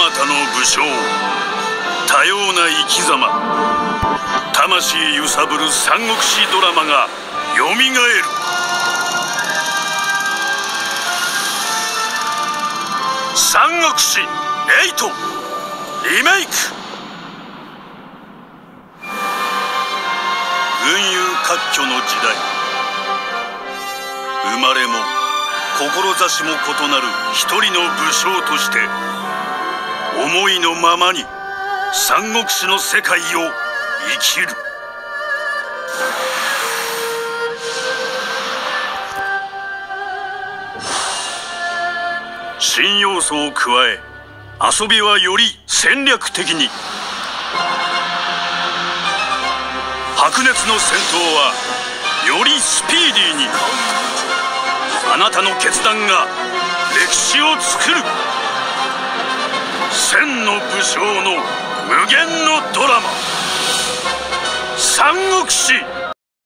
たの武将、多様な生き様、魂揺さぶる三国志ドラマがよみがえる。三国志8リメイク。群雄割拠の時代、生まれも志も異なる一人の武将として、思いのままに三国志の世界を生きる。新要素を加え、遊びはより戦略的に。白熱の戦闘はよりスピーディーに。あなたの決断が歴史を作る。千の武将の無限のドラマ、三国志。